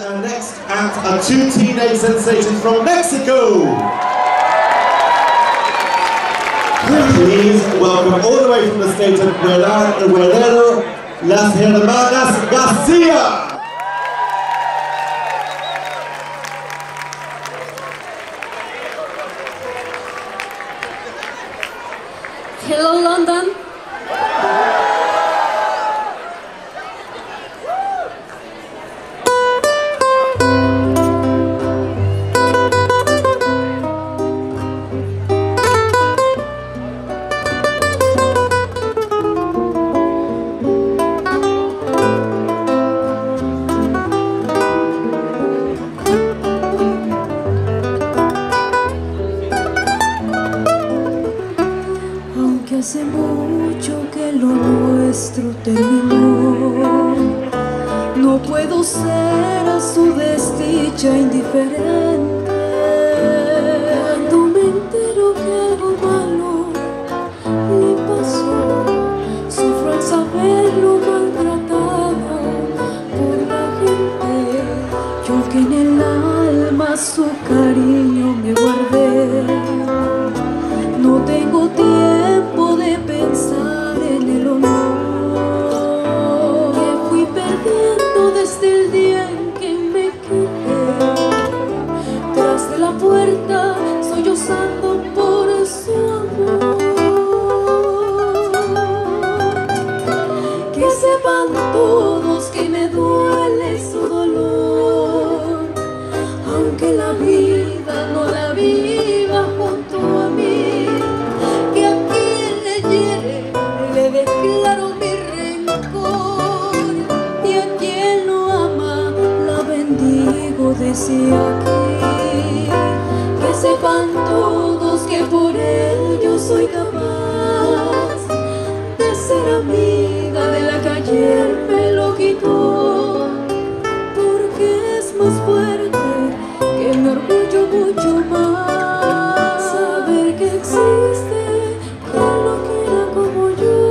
And next act are two teenage sensations from Mexico. Please welcome all the way from the state of Guerrero, las Hermanas García. Hello, London. Hace mucho que lo nuestro terminó. No puedo ser a su desdicha indiferente. Cuando me entero que algo malo le pasó, sufro al saberlo maltratado por la gente. Yo que en el alma su cariño me guardé. No tengo tiempo de pensar en el honor que fui perdiendo desde el día en que me quedé tras de la puerta, sollozando por su amor. Que sepan todos que me duele su dolor, aunque la vida no la viva junto a mí. Le declaro mi rencor y a quien lo ama la bendigo desde aquí. Que sepan todos que por él yo soy capaz de ser amiga de la calle. Él me lo quitó porque es más fuerte que mi orgullo mucho más. Saber que existe quien lo quiera como yo.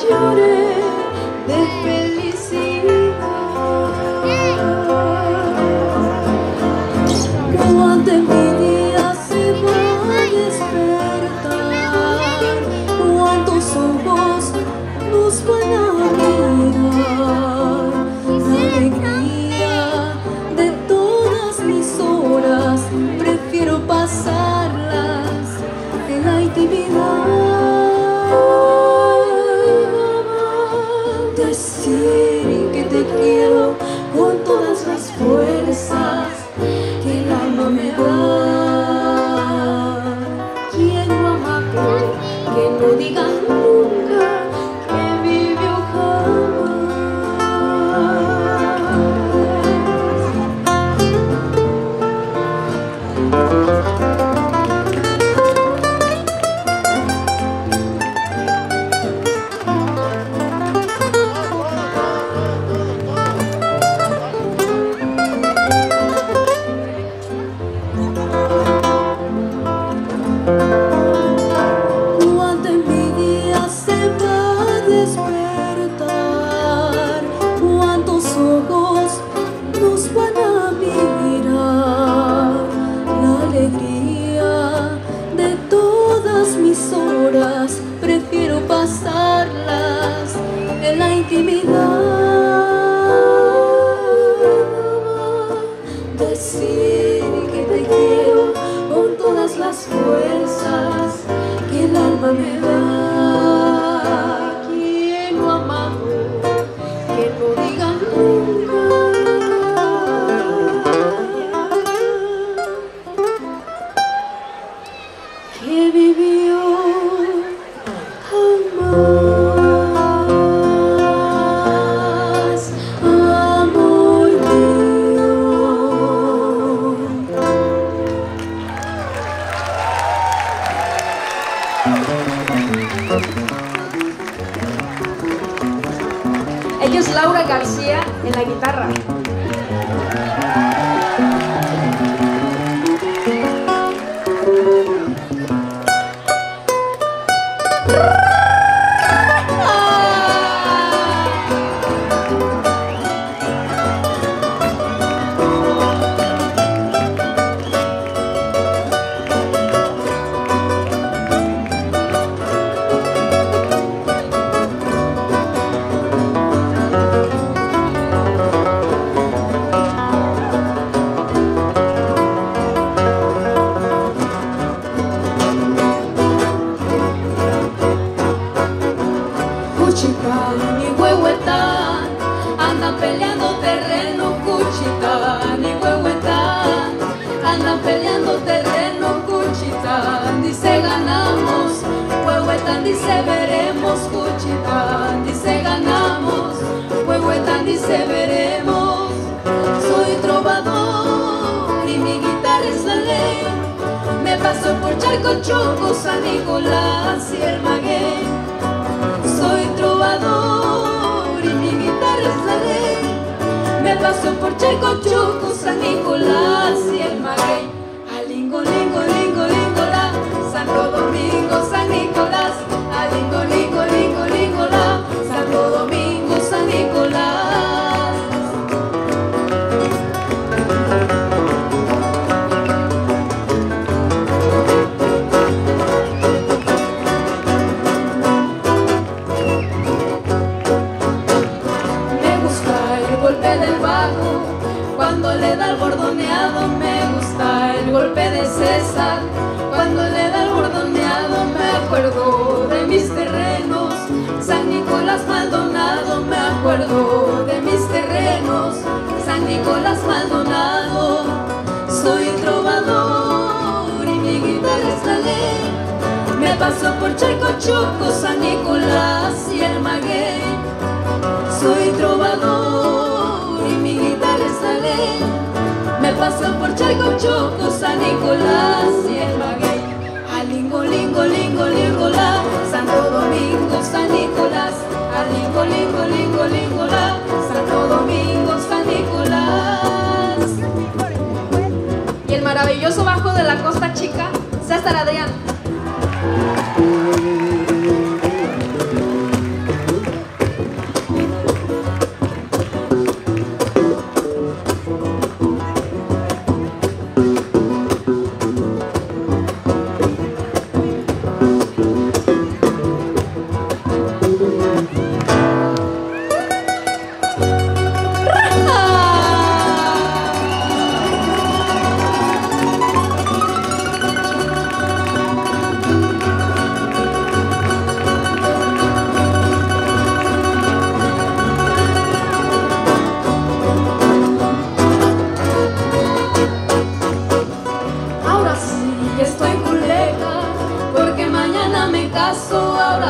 llore de felicidad. Cuando en mi día se va a despertar, cuántos ojos nos van a mirar, la alegría de todas mis horas prefiero pasarlas en la intimidad. Decir que te quiero con todas las fuerzas que el alma me da. Quien no ama, que no diga nunca que vivió Cuando en mi día se va a despertar, cuántos ojos nos van a mirar, la alegría de todas mis horas prefiero pasarlas en la intimidad. Decir que te quiero con todas las fuerzas que el alma me da. Quien no ama, que no diga nunca que vivió jamás, amor mío. Ella es Laura García en la guitarra. Cuchitán y Huehuetán andan peleando terreno. Cuchitán y Huehuetán andan peleando terreno. Cuchitán dice ganamos, Huehuetán dice veremos. Cuchitán dice ganamos, Huehuetán dice veremos. Soy trovador y mi guitarra es la ley. Me paso por Charco, Choco, San Nicolás y el Maguey. Soy trovador y mi guitarra es la ley. Me paso por Checo, Choco, San Nicolás y el Maguey. Alingo, lingo, lingo, lingo, la Santo Domingo, San Nicolás. Alingo, lingo, lingo, lingo, la Santo Domingo, San Nicolás. Del bajo, cuando le da el bordoneado, me gusta el golpe de César. Cuando le da el bordoneado, me acuerdo de mis terrenos. San Nicolás Maldonado, me acuerdo de mis terrenos. San Nicolás Maldonado, soy trovador y mi guitarra es la ley. Me paso por Checo, Choco, San Nicolás y el Maguey. Soy trovador y mi guitarra es la ley. Me paso por Charco, Choco, San Nicolás y el Maguey. Alingo, lingo, lingo, lingo, la Santo Domingo, San Nicolás. Alingo, lingo, lingo, lingo, la Santo Domingo, San Nicolás. Y el maravilloso bajo de la Costa Chica, César Adrián.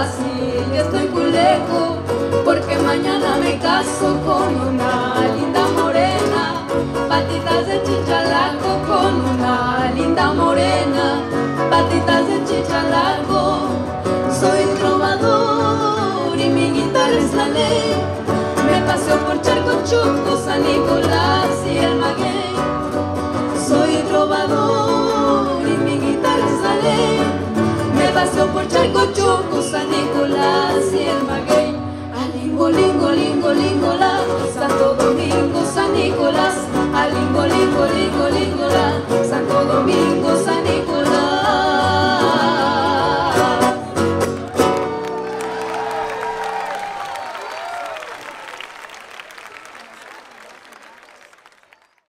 fácil y estoy culeco, porque mañana me caso con una linda morena, patitas de chichalaco con una linda morena, patitas de chichalaco. Soy trovador y mi guitarra es la ley, me paseo por Charco, Chuco, San Nicolás y el Maguey. Soy trovador y mi guitarra es la ley, me paseo por Charco, Chuco, San Nicolás y el Maguey. Alingo, lingo, lingo, lingo, la Santo Domingo, San Nicolás. Alingo, lingo, lingo,